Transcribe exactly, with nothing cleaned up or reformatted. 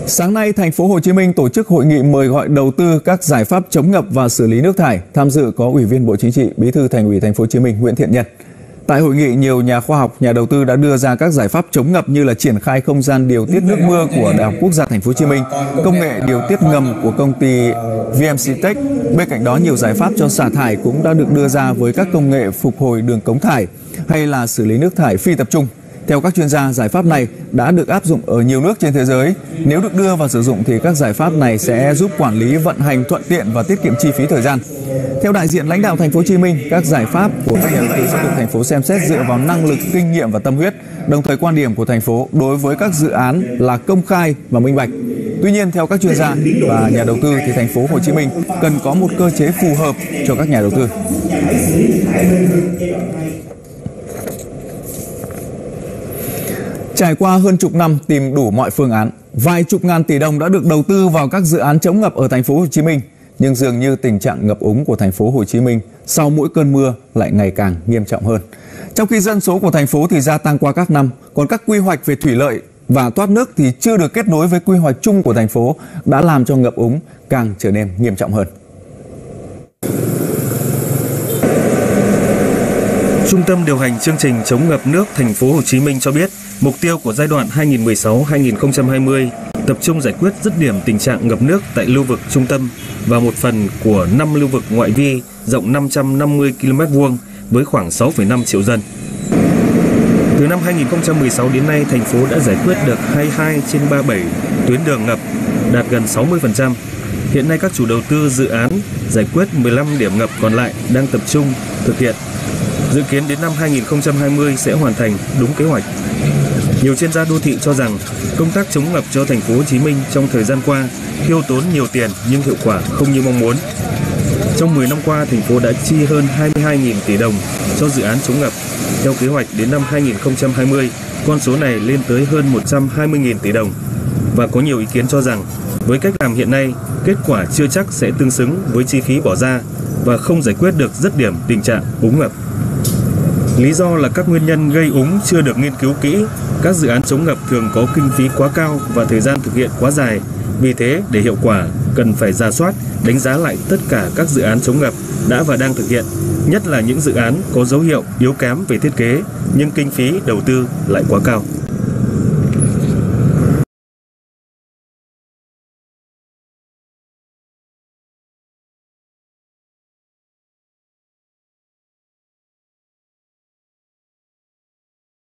Sáng nay, thành phố Hồ Chí Minh tổ chức hội nghị mời gọi đầu tư các giải pháp chống ngập và xử lý nước thải. Tham dự có Ủy viên Bộ Chính trị, Bí thư Thành ủy Thành phố Hồ Chí Minh Nguyễn Thiện Nhân. Tại hội nghị, nhiều nhà khoa học, nhà đầu tư đã đưa ra các giải pháp chống ngập như là triển khai không gian điều tiết nước mưa của Đại học Quốc gia Thành phố Hồ Chí Minh, công nghệ điều tiết ngầm của công ty vê em xê Tech. Bên cạnh đó, nhiều giải pháp cho xả thải cũng đã được đưa ra với các công nghệ phục hồi đường cống thải hay là xử lý nước thải phi tập trung. Theo các chuyên gia, giải pháp này đã được áp dụng ở nhiều nước trên thế giới. Nếu được đưa vào sử dụng thì các giải pháp này sẽ giúp quản lý vận hành thuận tiện và tiết kiệm chi phí thời gian. Theo đại diện lãnh đạo Thành phố Hồ Chí Minh, các giải pháp của các nhà đầu tư sẽ được thành phố xem xét dựa vào năng lực, kinh nghiệm và tâm huyết. Đồng thời, quan điểm của thành phố đối với các dự án là công khai và minh bạch. Tuy nhiên, theo các chuyên gia và nhà đầu tư thì Thành phố Hồ Chí Minh cần có một cơ chế phù hợp cho các nhà đầu tư. Trải qua hơn chục năm tìm đủ mọi phương án, vài chục ngàn tỷ đồng đã được đầu tư vào các dự án chống ngập ở Thành phố Hồ Chí Minh, nhưng dường như tình trạng ngập úng của Thành phố Hồ Chí Minh sau mỗi cơn mưa lại ngày càng nghiêm trọng hơn. Trong khi dân số của thành phố thì gia tăng qua các năm, còn các quy hoạch về thủy lợi và thoát nước thì chưa được kết nối với quy hoạch chung của thành phố đã làm cho ngập úng càng trở nên nghiêm trọng hơn. Trung tâm điều hành chương trình chống ngập nước Thành phố Hồ Chí Minh cho biết, mục tiêu của giai đoạn hai nghìn không trăm mười sáu đến hai nghìn không trăm hai mươi tập trung giải quyết dứt điểm tình trạng ngập nước tại lưu vực trung tâm và một phần của năm lưu vực ngoại vi rộng năm trăm năm mươi ki lô mét vuông với khoảng sáu phẩy năm triệu dân. Từ năm hai nghìn không trăm mười sáu đến nay, thành phố đã giải quyết được hai mươi hai trên ba mươi bảy tuyến đường ngập, đạt gần sáu mươi phần trăm. Hiện nay các chủ đầu tư dự án giải quyết mười lăm điểm ngập còn lại đang tập trung thực hiện. Dự kiến đến năm hai nghìn không trăm hai mươi sẽ hoàn thành đúng kế hoạch. Nhiều chuyên gia đô thị cho rằng công tác chống ngập cho Thành phố Hồ Chí Minh trong thời gian qua tiêu tốn nhiều tiền nhưng hiệu quả không như mong muốn. Trong mười năm qua, thành phố đã chi hơn hai mươi hai nghìn tỷ đồng cho dự án chống ngập. Theo kế hoạch đến năm hai nghìn không trăm hai mươi, con số này lên tới hơn một trăm hai mươi nghìn tỷ đồng. Và có nhiều ý kiến cho rằng với cách làm hiện nay, kết quả chưa chắc sẽ tương xứng với chi phí bỏ ra và không giải quyết được dứt điểm tình trạng úng ngập. Lý do là các nguyên nhân gây úng chưa được nghiên cứu kỹ, các dự án chống ngập thường có kinh phí quá cao và thời gian thực hiện quá dài. Vì thế, để hiệu quả, cần phải rà soát, đánh giá lại tất cả các dự án chống ngập đã và đang thực hiện, nhất là những dự án có dấu hiệu yếu kém về thiết kế nhưng kinh phí đầu tư lại quá cao.